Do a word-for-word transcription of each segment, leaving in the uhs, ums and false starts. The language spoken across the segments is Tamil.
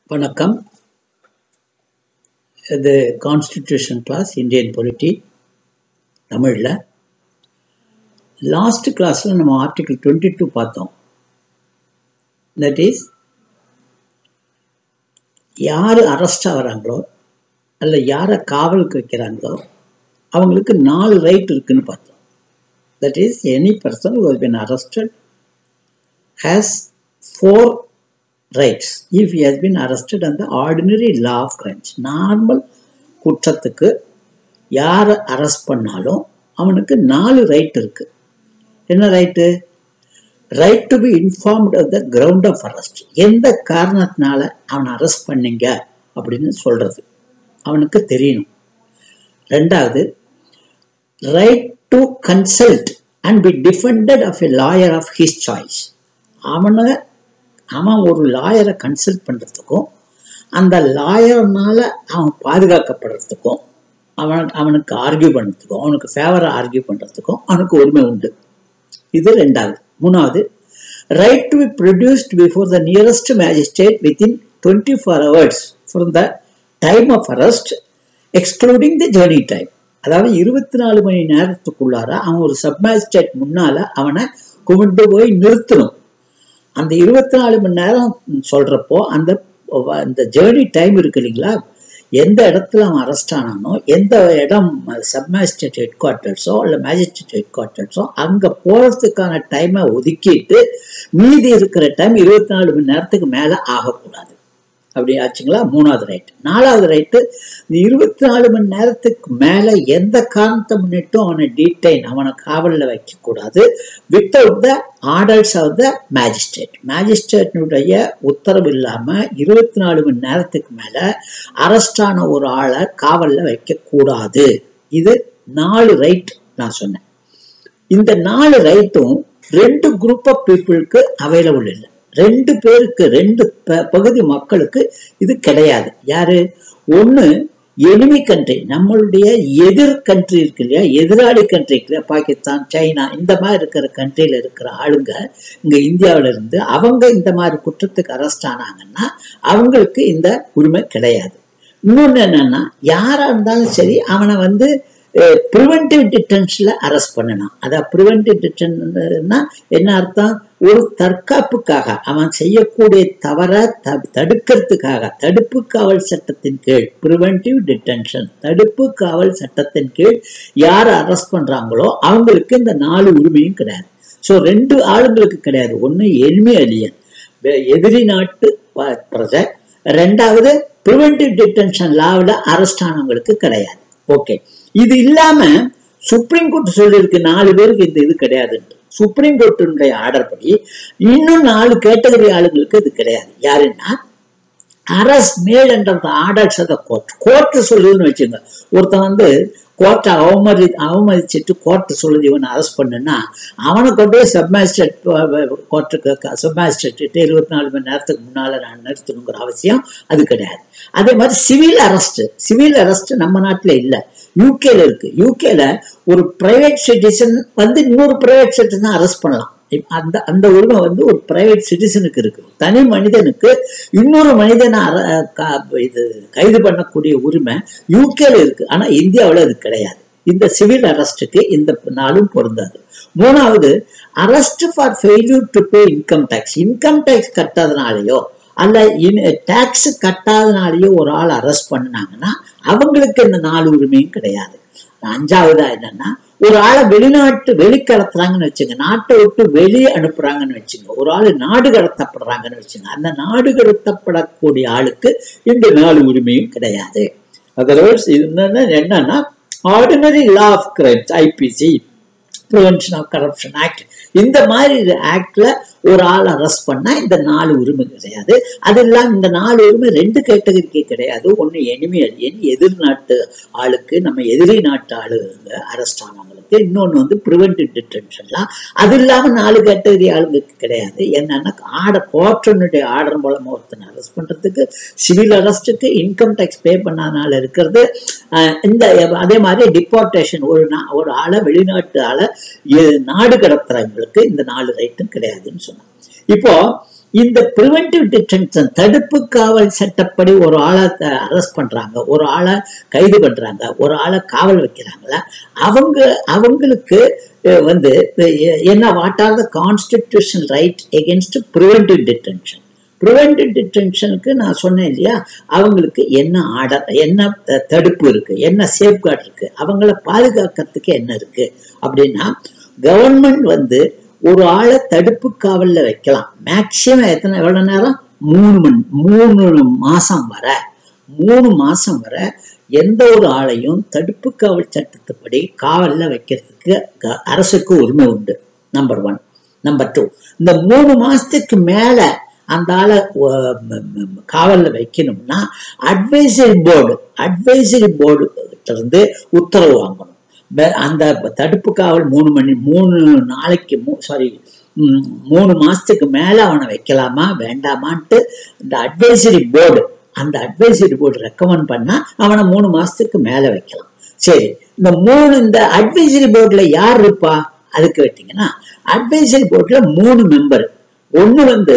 வணக்கம். இது கான்ஸ்டிடியூஷன் கிளாஸ் இந்தியன் பொலிட்டி தமிழில். லாஸ்ட் கிளாஸில் நம்ம ஆர்டிகிள் டுவெண்ட்டி டூ பார்த்தோம். தட் இஸ் யார் அரெஸ்ட் ஆகிறாங்களோ அல்ல யாரை காவலுக்கு வைக்கிறாங்களோ அவங்களுக்கு நாலு ரைட் இருக்குன்னு பார்த்தோம். That is any person who has been arrested has four rights if he has been arrested on the ordinary law of crimes. Normal குற்றத்துக்கு யாரை அரெஸ்ட் பண்ணாலும் அவனுக்கு நாலு ரைட் இருக்கு. என்ன right? Right to be informed of the ground of arrest. எந்த காரணத்தினால அவனை அரெஸ்ட் பண்ணீங்க அப்படின்னு சொல்றது அவனுக்கு தெரியணும். ரெண்டாவது, right to consult and be defended of a lawyer of his choice. அவனை அவன் ஒரு லாயரை கன்சல்ட் பண்ணுறதுக்கும் அந்த லாயர்னால அவன் பாதுகாக்கப்படுறதுக்கும் அவன் அவனுக்கு ஆர்கியூ பண்ணுறதுக்கும் அவனுக்கு ஃபேவராக ஆர்கியூ பண்ணுறதுக்கும் அவனுக்கு உரிமை உண்டு. இது ரெண்டாவது. மூணாவது, right to be produced before the nearest magistrate within twenty four hours from the time of arrest excluding the journey time. அதாவது இருபத்தி நாலு மணி நேரத்துக்குள்ளார அவன் ஒரு சப் மேஜிஸ்ட்ரேட் முன்னால அவனை கொண்டு போய் நிறுத்தணும். அந்த இருபத்தி நாலு மணி நேரம் சொல்றப்போ அந்த அந்த ஜேர்னி டைம் இருக்கு இல்லைங்களா, எந்த இடத்துல அவன் அரெஸ்ட் ஆனானோ, எந்த இடம் சப் மேஜிஸ்ட்ரேட் ஹெட் குவார்ட்டர்ஸோ இல்லை மேஜிஸ்ட்ரேட் ஹெட் குவார்ட்டர்ஸோ அங்கே போகிறதுக்கான டைமை ஒதுக்கிட்டு மீதி இருக்கிற டைம் இருபத்தி நாலு மணி நேரத்துக்கு மேலே ஆகக்கூடாது. அப்படி ஆச்சுங்களா? மூணாவது ரைட்டு. நாலாவது ரைட்டு, இந்த இருபத்தி நாலு மணி நேரத்துக்கு மேலே எந்த காரணத்தை முன்னிட்டும் அவனை டீடைன் அவனை காவலில் வைக்கக்கூடாது without the orders of the magistrate. மேஜிஸ்ட்ரேட்னுடைய உத்தரவு இல்லாமல் இருபத்தி நாலு மணி நேரத்துக்கு மேலே அரெஸ்டான ஒரு ஆளை காவலில் வைக்கக்கூடாது. இது நாலு ரைட் நான் சொன்னேன். இந்த நாலு ரைட்டும் ரெண்டு குரூப் ஆஃப் பீப்புளுக்கு அவைலபிள் இல்லை. ரெண்டு பேருக்கு, ரெண்டு பகுதி மக்களுக்கு இது கிடையாது. யாரு? ஒன்று எனிமி கண்ட்ரி, நம்மளுடைய எதிர் கண்ட்ரி இருக்கு இல்லையா, எதிராளி கண்ட்ரி இருக்கு, பாகிஸ்தான், சைனா, இந்த மாதிரி இருக்கிற கண்ட்ரியில இருக்கிற ஆளுங்க இங்க இந்தியாவில இருந்து அவங்க இந்த மாதிரி குற்றத்துக்கு அரெஸ்ட் ஆனாங்கன்னா அவங்களுக்கு இந்த உரிமை கிடையாது. இன்னொன்னு என்னன்னா, யாரா இருந்தாலும் சரி அவனை வந்து ப்ரிவென்டிவ் டிடென்ஷன்ல அரெஸ்ட் பண்ணணும். அதான் ப்ரிவென்டிவ் டிடென்ஷன்னா என்ன அர்த்தம்? ஒரு தற்காப்புக்காக அவன் செய்யக்கூடிய தவற தடுக்கிறதுக்காக தடுப்பு காவல் சட்டத்தின் கீழ், ப்ரிவென்டிவ் டிடென்ஷன் தடுப்பு காவல் சட்டத்தின் கீழ் யாரை அரெஸ்ட் பண்றாங்களோ அவங்களுக்கு இந்த நாலு உரிமையும் கிடையாது. ஸோ ரெண்டு ஆளுங்களுக்கு கிடையாது. ஒன்று எனிமி அலியன், எதிரி நாட்டு பிரஜை. ரெண்டாவது ப்ரிவென்டிவ் டிடென்ஷன் லாவில் அரெஸ்ட் ஆனவங்களுக்கு கிடையாது. ஓகே, இது இல்லாம சுப்ரீம் கோர்ட் சொல்லியிருக்கு நாலு பேருக்கு இந்த இது கிடையாது. சுப்ரீம் கோர்ட்டினுடைய ஆர்டர் படி இன்னும் நாலு கேட்டகரி ஆளுங்களுக்கு இது கிடையாது. யாருன்னா, அரஸ்ட் மேல் என்ற orders of the court. Court சொல்லுதுன்னு வச்சுங்க, ஒருத்தன் வந்து கோர்ட்டை அவமதி அவமதிச்சுட்டு கோர்ட்டு சொல்லுது இவனை அரெஸ்ட் பண்ணுன்னா அவனை கொண்டு போய் சப் மேஜிஸ்ட்ரேட் கோர்ட்டுக்கு சப் மேஜிஸ்ட்ரேட் இருபத்தி நாலு மணி நேரத்துக்கு முன்னால நான் நிறுத்தணுங்கிற அவசியம் அது கிடையாது. அதே மாதிரி சிவில் அரெஸ்ட், சிவில் அரெஸ்ட் நம்ம நாட்டில் இல்லை, யூகேல இருக்கு. யூகேல ஒரு பிரைவேட் சிட்டிசன் வந்து இன்னொரு பிரைவேட் சிட்டிசன் அரெஸ்ட் பண்ணலாம். அந்த அந்த உரிமை வந்து ஒரு பிரைவேட் சிட்டிசனுக்கு இருக்கு. தனி மனிதனுக்கு இன்னொரு மனிதனை இது கைது பண்ணக்கூடிய உரிமை யூகேல இருக்கு. ஆனா இந்தியாவில் அது கிடையாது. இந்த சிவில் அரெஸ்டுக்கு இந்த நாளும் பொருந்தாது. மூணாவது, arrest for failure to pay income tax. Income tax கட்டாதனாலேயோ அல்ல டாக்ஸ் கட்டாதனாலேயோ ஒரு ஆள் அரெஸ்ட் பண்ணினாங்கன்னா அவங்களுக்கு இந்த நாலு உரிமையும் கிடையாது. அஞ்சாவதா என்னன்னா, ஒரு ஆளை வெளிநாட்டு வெளிக்கடத்துறாங்கன்னு வச்சுங்க, நாட்டை விட்டு வெளியே அனுப்புறாங்கன்னு வச்சுங்க, ஒரு ஆளு நாடு கடத்தப்படுறாங்கன்னு வச்சுங்க, அந்த நாடு கடத்தப்படக்கூடிய ஆளுக்கு இந்த நாலு உரிமையும் கிடையாது. அதர்வைஸ் இது என்னன்னா, ordinary law of crimes, IPC, prevention of corruption act, இந்த மாதிரி ஆக்ட்ல ஒரு ஆள் அரெஸ்ட் பண்ணா இந்த நாலு உரிமை கிடையாது. அது இல்லாம இந்த நாலு உரிமை ரெண்டு கேட்டகரிக்கு கிடையாது. ஒன்னு எனிமி அலியன், எதிர் நாட்டு ஆளுக்கு, நம்ம எதிரி நாட்டு ஆளுங்க அரெஸ்ட் ஆனவங்களுக்கு. இன்னொன்னு வந்து ப்ரிவென்டிவ் டிடென்ஷன்லாம். அது இல்லாம நாலு கேட்டகரி ஆளுங்களுக்கு கிடையாது. என்னன்னா, ஆர்டர் கோர்ட்டினுடைய ஆர்டர் மூலமா ஒருத்தனை அரெஸ்ட் பண்றதுக்கு, சிவில் அரெஸ்ட்டுக்கு, இன்கம் டேக்ஸ் பே பண்ணாதனால இருக்கிறது. இந்த அதே மாதிரி டிபோர்டேஷன், ஒரு ஒரு ஆளை வெளிநாட்டு ஆளை நாடு கடத்துறவங்களுக்கு இந்த நாலு ரைட்டும் கிடையாதுன்னு சொன்னாங்க. இப்போ இந்த பிரிவென்டிவ் டிடென்ஷன் தடுப்பு காவல் சட்டப்படி ஒரு ஆளை அரெஸ்ட் பண்றாங்க, ஒரு ஆளை கைது பண்றாங்க, ஒரு ஆளை காவல் வைக்கிறாங்களா, அவங்க அவங்களுக்கு வந்து என்ன what are the constitutional right against preventive detention. Preventive டிடென்ஷனுக்கு நான் சொன்னேன் இல்லையா, அவங்களுக்கு என்ன ஆர்டர், என்ன தடுப்பு இருக்கு, என்ன சேஃப்கார்டு இருக்கு, அவங்கள பாதுகாக்கிறதுக்கு என்ன இருக்கு அப்படின்னா, கவர்மெண்ட் வந்து ஒரு ஆளை தடுப்பு காவல்ல வைக்கலாம். மேக்சிமம் எத்தனை எவ்வளவு நேரம், மூணு மணி மூணு மாசம் வர மூணு மாசம் வர எந்த ஒரு ஆளையும் தடுப்பு காவல் சட்டத்துப்படி காவல்ல வைக்கிறதுக்கு அரசுக்கு உரிமை உண்டு. Number one. நம்பர் டூ, இந்த மூணு மாசத்துக்கு மேல அந்த ஆளை காவல்ல வைக்கணும்னா அட்வைசரி போர்டு அட்வைசரி போர்டு இருந்து உத்தரவு வாங்கணும். அந்த தடுப்பு காவல் மூணு மணி மூணு நாளைக்கு சாரி மூணு மாசத்துக்கு மேல அவனை வைக்கலாமா வேண்டாமான்ட்டு இந்த அட்வைசரி போர்டு அந்த அட்வைசரி போர்டு ரெக்கமெண்ட் பண்ணா அவனை மூணு மாசத்துக்கு மேல வைக்கலாம். சரி, இந்த மூணு இந்த அட்வைசரி போர்டுல யார் இருப்பா அதுக்கு கேட்டீங்கன்னா, அட்வைசரி போர்டுல மூணு மெம்பர். ஒண்ணு வந்து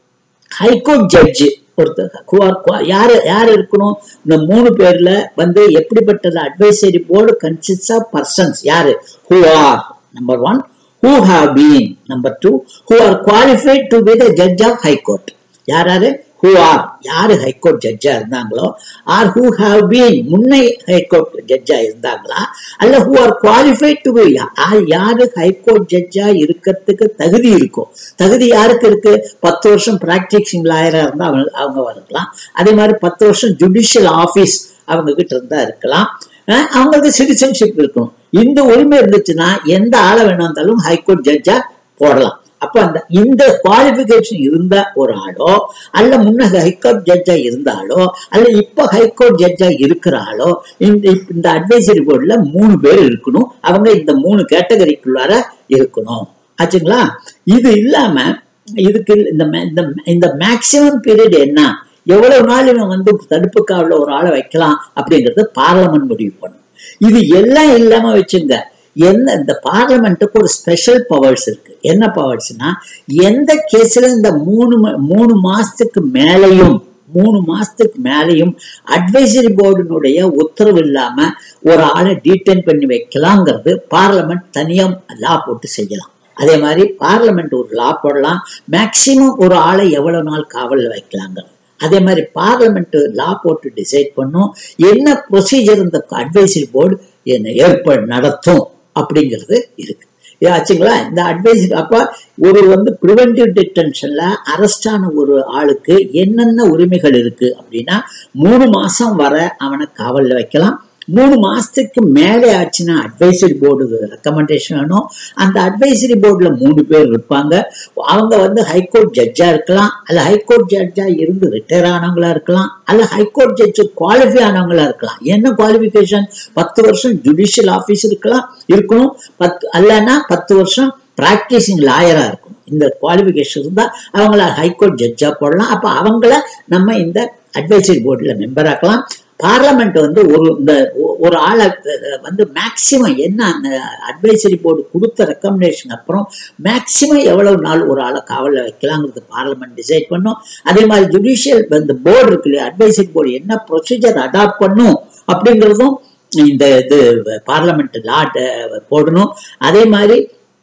ஹைகோர்ட் ஜட்ஜு ஒருத்தர். யாரு யாரு இருக்கணும், இந்த மூணு பேர்ல வந்து எப்படிப்பட்டது advisory board consist of persons. யாரு, who are number one, who have been number two, who are qualified to be the judge of high court. யாராரு, who are யாரு ஹைகோர்ட் ஜட்ஜா இருந்தாங்களோ, ஆர் who have been முன்னை ஹைகோர்ட் ஜட்ஜா இருந்தாங்களா, அல்ல who are qualified to be யாரு ஹைகோர்ட் ஜட்ஜா இருக்கிறதுக்கு தகுதி இருக்கும். தகுதி யாருக்கு இருக்கு, பத்து வருஷம் பிராக்டிசிங் லாயரா இருந்தா அவங்க அவங்க வரலாம். அதே மாதிரி பத்து வருஷம் ஜுடிஷியல் ஆபீஸ் அவங்க கிட்ட இருந்தா இருக்கலாம். அவங்களுக்கு சிட்டிசன்ஷிப் இருக்கணும். இந்த உரிமை இருந்துச்சுன்னா எந்த ஆளை வேணாலும் ஹைகோர்ட் ஜட்ஜா போடலாம். அப்ப அந்த இந்த குவாலிபிகேஷன் இருந்த ஒரு ஆளோ, அல்ல முன்ன ஹைகோர்ட் ஜட்ஜா இருந்தாலோ, அல்ல இப்ப ஹைகோர்ட் ஜட்ஜா இருக்கிறாளோ, இந்த இந்த அட்வைசரி போர்டுல மூணு பேர் இருக்கணும். அவங்க இந்த மூணு கேட்டகரிக்குள்ளார இருக்கணும். ஆச்சுங்களா? இது இல்லாம இதுக்கு இந்த இந்த மேக்சிமம் பீரியட் என்ன, எவ்வளவு நாள் இவன் வந்து தடுப்பு காவல்ல ஒரு ஆளை வைக்கலாம் அப்படிங்கறது பார்லமெண்ட் முடிவு பண்ணும். இது எல்லாம் இல்லாம வச்சுங்க, என்ன இந்த பார்லமெண்ட்டுக்கு ஒரு ஸ்பெஷல் பவர்ஸ் இருக்கு. என்ன பவர்ஸ்னா, எந்த கேஸ்ல இந்த மூணு மூணு மாசத்துக்கு மேலையும் மூணு மாசத்துக்கு மேலையும் அட்வைசரி போர்டினுடைய உத்தரவு இல்லாம ஒரு ஆளை டீடைன் பண்ணி வைக்கலாங்கிறது பார்லமெண்ட் தனியா லா போட்டு செய்யலாம். அதே மாதிரி பார்லமெண்ட் ஒரு லா போடலாம், மேக்சிமம் ஒரு ஆளை எவ்வளவு நாள் காவல்ல வைக்கலாங்கிறது. அதே மாதிரி பார்லமெண்ட் லா போட்டு டிசைட் பண்ணும் என்ன ப்ரொசீஜர் இந்த அட்வைசரி போர்டு என்ன ஏற்பாடு நடத்தும் அப்படிங்கிறது இருக்கு. ஆச்சுங்களா? இந்த அட்வைசரி அப்ப ஒரு வந்து பிரிவென்டிவ் டிடென்ஷன்ல அரெஸ்ட் ஆன ஒரு ஆளுக்கு என்னென்ன உரிமைகள் இருக்கு அப்படின்னா, மூணு மாசம் வர அவனை காவல்ல வைக்கலாம். மூணு மாசத்துக்கு மேலே ஆச்சுன்னா அட்வைசரி போர்டு ரெக்கமெண்டேஷன் வேணும். அந்த அட்வைசரி போர்டுல மூணு பேர் இருப்பாங்க. அவங்க வந்து ஹைகோர்ட் ஜட்ஜா இருக்கலாம், அல்ல ஹைகோர்ட் ஜட்ஜா இருந்து ரிட்டையர் ஆனவங்களா இருக்கலாம், அல்ல ஹைகோர்ட் ஜட்ஜு குவாலிஃபை ஆனவங்களா இருக்கலாம். என்ன குவாலிபிகேஷன், பத்து வருஷம் ஜுடிஷியல் ஆபீஸ் இருக்கலாம் இருக்கணும், பத்து அல்லனா பத்து வருஷம் பிராக்டிசிங் லாயரா இருக்கணும். இந்த குவாலிபிகேஷன் இருந்தா அவங்கள ஹைகோர்ட் ஜட்ஜா போடலாம். அப்ப அவங்கள நம்ம இந்த அட்வைசரி போர்டுல மெம்பர் ஆக்கலாம். பார்லமெண்ட் வந்து ஒரு இந்த ஒரு ஆளை வந்து மேக்சிமம் என்ன அந்த அட்வைசரி போர்டு கொடுத்த ரெக்கமெண்டேஷன் அப்புறம் மேக்சிமம் எவ்வளவு நாள் ஒரு ஆளை காவல்ல வைக்கலாங்கிறது பார்லமெண்ட் டிசைட் பண்ணும். அதே மாதிரி ஜுடிஷியல் இந்த போர்டு இருக்கு இல்லையா, அட்வைசரி போர்டு என்ன ப்ரொசீஜர் அடாப்ட் பண்ணும் அப்படிங்கிறதும் இந்த இது பார்லமெண்ட் லா போடணும். அதே மாதிரி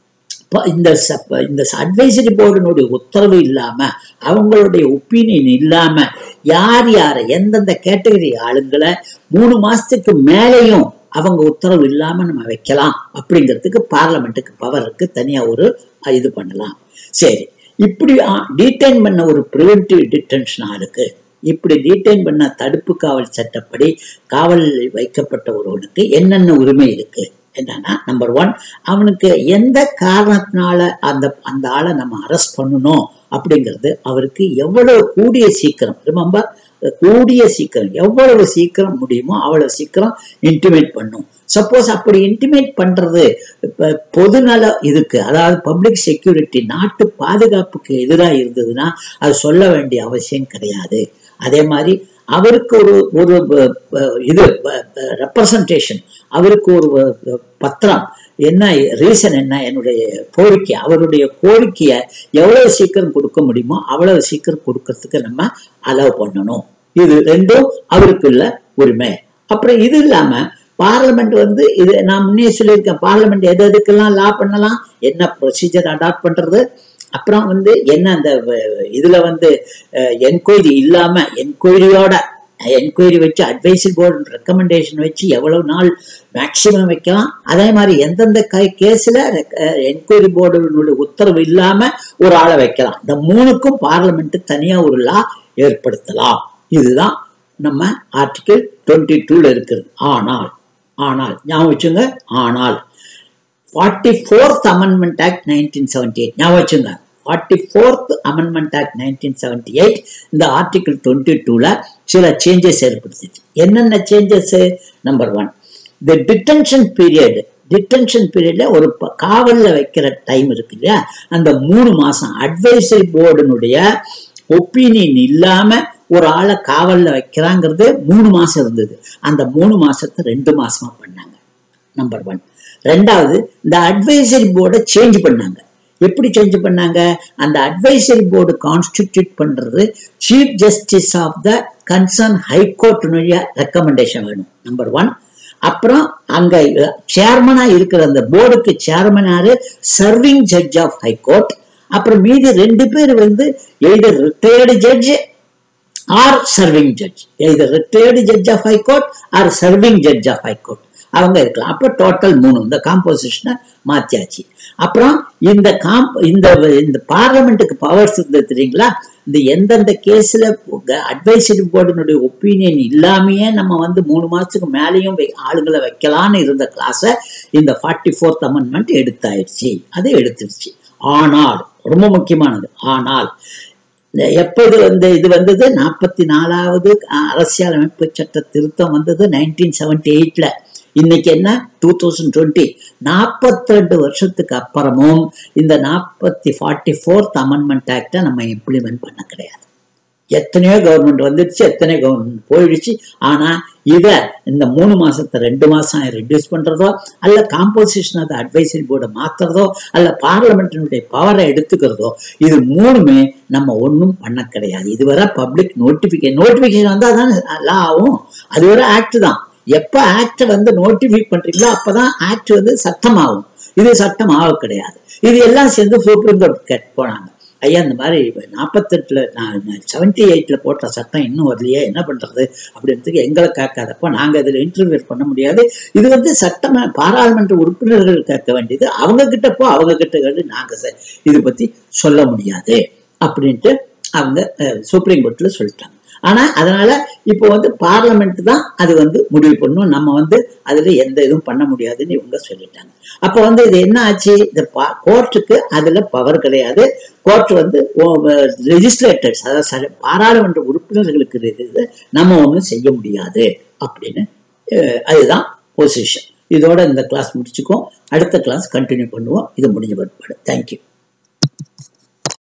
இந்த இந்த அட்வைசரி போர்டினுடைய உத்தரவு இல்லாம, அவங்களுடைய ஒப்பீனியன் இல்லாம யார் யார எந்தெந்த கேட்டகரி ஆளுங்களை மூணு மாசத்துக்கு மேலையும் அவங்க உத்தரவு இல்லாம நம்ம வைக்கலாம் அப்படிங்கிறதுக்கு பார்லமெண்ட்டுக்கு பவர் இருக்கு. தனியா ஒரு இது பண்ணலாம். சரி, இப்படி டீடைன் பண்ண ஒரு பிரிவென்டிவ் டிடென்ஷன் ஆளுக்கு, இப்படி டீடைன் பண்ண தடுப்பு காவல் சட்டப்படி காவல் வைக்கப்பட்ட ஒருவனுக்கு என்னென்ன உரிமை இருக்கு என்னன்னா, நம்பர் ஒன், அவனுக்கு எந்த காரணத்தினால அந்த அந்த ஆளை நம்ம அரெஸ்ட் பண்ணணும் அப்படிங்கிறது அவருக்கு எவ்வளவு கூடிய சீக்கிரம், ரிமெம்பர், கூடிய சீக்கிரம் எவ்வளவு சீக்கிரம் முடியுமோ அவ்வளவு சீக்கிரம் இன்டிமேட் பண்ணும். சப்போஸ் அப்படி இன்டிமேட் பண்றது பொதுநல இதுக்கு, அதாவது பப்ளிக் செக்யூரிட்டி, நாட்டு பாதுகாப்புக்கு எதிராக இருந்ததுன்னா அது சொல்ல வேண்டிய அவசியம் கிடையாது. அதே மாதிரி அவருக்கு ஒரு ஒரு இது ரெப்ரசன்டேஷன், அவருக்கு ஒரு பத்திரம், என்ன ரீசன் என்ன, என்னுடைய கோரிக்கை, அவருடைய கோரிக்கையை எவ்வளவு சீக்கிரம் கொடுக்க முடியுமோ அவ்வளவு சீக்கிரம் கொடுக்கறதுக்கு நம்ம அலோவ் பண்ணணும். இது ரெண்டும் அவருக்குள்ள உரிமை. அப்புறம் இது இல்லாம பார்லிமெண்ட் வந்து இது நான் முன்னே சொல்லியிருக்கேன், பார்லிமெண்ட் எது எதுக்கெல்லாம் லா பண்ணலாம், என்ன ப்ரொசீஜர் அடாப்ட் பண்றது, அப்புறம் வந்து என்ன அந்த இதுல வந்து என்கொயரி இல்லாம என்கொயரியோட என்கொயரி வச்சு அட்வைசரி போர்டு ரெக்கமெண்டேஷன் வச்சு எவ்வளவு நாள் மேக்சிமம் வைக்கலாம், அதே மாதிரி எந்தெந்த கேஸ்ல என்கொயரி போர்டுடைய உத்தரவு இல்லாம ஒரு ஆளை வைக்கலாம். இந்த மூணுக்கும் பார்லிமெண்ட் தனியா ஒரு லா ஏற்படுத்தலாம். இதுதான் நம்ம ஆர்டிகிள் டுவெண்ட்டி டூல இருக்குது. ஆனால் ஆனால் ஞாபகம் வச்சுங்க, ஆனால் forty fourth amendment act nineteen seventy eight ஞாபகம் வச்சுங்க, forty fourth amendment act nineteen seventy eight இந்த ஆர்டிகிள் டுவெண்ட்டி டூல சில சேஞ்சஸ் ஏற்படுத்திச்சு. என்னென்ன changes? Number one, the detention period. Detention பீரியட்ல ஒரு காவல்ல வைக்கிற டைம் இருக்கு இல்லையா, அந்த மூணு மாசம் அட்வைசரி போர்டுனுடைய ஒப்பீனியன் இல்லாம ஒரு ஆளை காவல்ல வைக்கிறாங்கிறது மூணு மாசம் இருந்தது. அந்த மூணு மாசத்தை ரெண்டு மாசமா பண்ணாங்க. Number one. ரெண்டாவது, இந்த அட்வைசரி போர்டை சேஞ்ச் பண்ணாங்க. எப்படி சேஞ்ச் பண்ணாங்க? அந்த அட்வைசரி போர்டு கான்ஸ்டிடியூட் பண்றது chief justice of the concern ஹைகோர்ட்டினுடைய ரெக்கமெண்டேஷன் வேணும். Number one. அப்புறம் அங்க சேர்மனா இருக்கிற அந்த போர்டுக்கு சேர்மனாரு சர்விங் ஜட்ஜ் ஆஃப் ஹைகோர்ட். அப்புறம் மீதி ரெண்டு பேர் வந்து either retired judge or serving judge, either retired judge of high court or serving judge of high court அவங்க இருக்கலாம். அப்ப டோட்டல் மூணு, இந்த காம்போசிஷனை மாத்தியாச்சு. அப்புறம் இந்த காம் இந்த இந்த பார்லிமெண்ட்டுக்கு பவர்ஸ் இருந்தது தெரியுங்களா, இந்த எந்தெந்த கேஸ்ல அட்வைசரி போர்டினுடைய ஒப்பீனியன் இல்லாமையே நம்ம வந்து மூணு மாசத்துக்கு மேலேயும் ஆளுங்களை வைக்கலான்னு இருந்த கிளாஸ இந்த ஃபார்ட்டி ஃபோர்த் அமெண்ட்மெண்ட் எடுத்தாயிடுச்சு, அது எடுத்துருச்சு. ஆனால் ரொம்ப முக்கியமானது, ஆனால் எப்போது வந்து இது வந்தது, நாற்பத்தி நாலாவது அரசியலமைப்பு சட்ட திருத்தம் வந்தது நைன்டீன் செவன்டி எயிட்ல. இன்னைக்கு என்ன, டூ தௌசண்ட் டுவெண்ட்டி, நாற்பத்தி ரெண்டு வருஷத்துக்கு அப்புறமும் இந்த நாற்பத்தி ஃபார்ட்டி ஃபோர்த் அமெண்ட்மெண்ட் ஆக்டை நம்ம இம்ப்ளிமெண்ட் பண்ண கிடையாது. எத்தனையோ கவர்மெண்ட் வந்துடுச்சு, எத்தனையோ கவர்மெண்ட் போயிடுச்சு. ஆனா இத இந்த மூணு மாசத்தை ரெண்டு மாசம் ரெடியூஸ் பண்றதோ, அல்ல காம்போசிஷன் ஆஃப் அட்வைசரி போர்டை மாத்துறதோ, அல்ல பார்லிமெண்டினுடைய பவரை எடுத்துக்கிறதோ, இது மூணுமே நம்ம ஒன்றும் பண்ண கிடையாது. இதுவரை பப்ளிக் நோட்டிபிகேஷன் நோட்டிபிகேஷன் வந்தா தான் லா ஆகும். அது ஒரு ஆக்ட் தான். எப்ப ஆக்ட் வந்து நோட்டிஃபை பண்றீங்களோ அப்பதான் ஆக்ட் வந்து சட்டமாகும். இது சட்டம் ஆக கிடையாது. இது எல்லாம் சேர்ந்து சுப்ரீம் கோர்ட் கேட்டு போனாங்க, ஐயா இந்த மாதிரி நாற்பத்தி எட்டுல நான் செவன்டி எயிட்ல போட்ட சட்டம் இன்னும் வரலையே, என்ன பண்றது அப்படின்றதுக்கு எங்களை கேட்காதப்போ நாங்க இதுல இன்டர்வியூ பண்ண முடியாது. இது வந்து சட்டம் பாராளுமன்ற உறுப்பினர்கள் கேட்க வேண்டியது, அவங்க கிட்ட போ அவங்க கிட்ட கேட்டு நாங்க இது பத்தி சொல்ல முடியாது அப்படின்ட்டு அவங்க சுப்ரீம் கோர்ட்ல சொல்லிட்டாங்க. ஆனா அதனால இப்போ வந்து பார்லிமெண்ட் தான் அது வந்து முடிவு பண்ணும், நம்ம வந்து அதுல எந்த இதுவும் பண்ண முடியாதுன்னு இவங்க சொல்லிட்டாங்க. அப்ப வந்து இது என்ன ஆச்சு, இந்த கோர்ட்டுக்கு அதுல பவர் கிடையாது. கோர்ட் வந்து லெஜிஸ்லேட்டர்ஸ், அதாவது பாராளுமன்ற உறுப்பினர்களுக்கு இது நம்ம ஒண்ணும் செய்ய முடியாது அப்படின்னு அதுதான் பொசிஷன். இதோட இந்த கிளாஸ் முடிச்சுக்கோ, அடுத்த கிளாஸ் கண்டினியூ பண்ணுவோம். இது முடிஞ்ச பிற்பாடு. தேங்க்யூ.